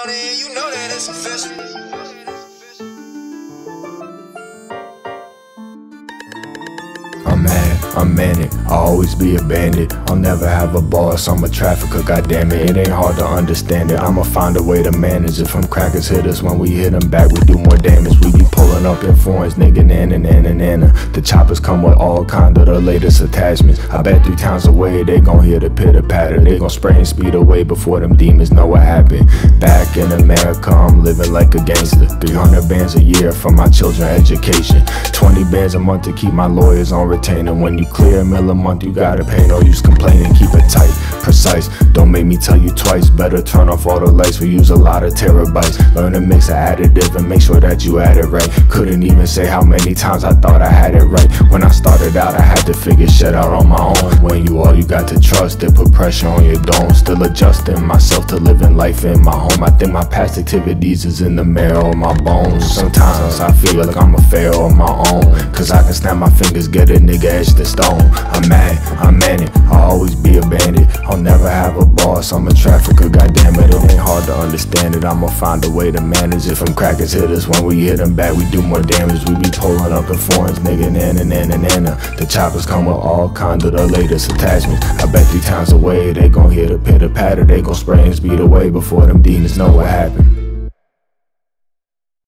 down there, you know that it's official. I'm mad, I'm manic, I'll always be a bandit. I'll never have a boss, I'm a trafficker, goddammit. It ain't hard to understand it, I'ma find a way to manage it. From crackers hitters, when we hit them back, we do more damage. We be pulling up in foreigns, nigga, nana. The choppers come with all kind of the latest attachments. I bet 3 towns away, they gon' hear the pitter patter. They gon' spray and speed away before them demons know what happened. Back in America, I'm living like a gangster. 300 bands a year for my children's education. 20 bands a month to keep my lawyers on retainer. When you clear a mill a month, you gotta pay, no use complaining. Keep it tight, precise, don't make me tell you twice. Better turn off all the lights, we use a lot of terabytes. Learn to mix an additive and make sure that you add it right. Couldn't even say how many times I thought I had it right. When I started out, I had to figure shit out on my own. When you all you got to trust, it put pressure on your dome. Still adjusting myself to living life in my home. I think my past activities is in the marrow of my bones. Sometimes I feel like I'm a pharaoh on my own, cause I can snap my fingers, get a nigga etched in stone. I'm mad, I'm manic, I'll always be a bandit. I'll never have a boss, I'm a trafficker, goddammit. It ain't hard to understand it, I'ma find a way to manage it. From crackers hitters, when we hit them back, we do more damage. We be pulling up in foreigns, nigga, nana. The choppers come with all kind of the latest attachments. I bet 3 times away, they gon' hear the pitter patter. They gon' spray and speed away before them demons know what happened.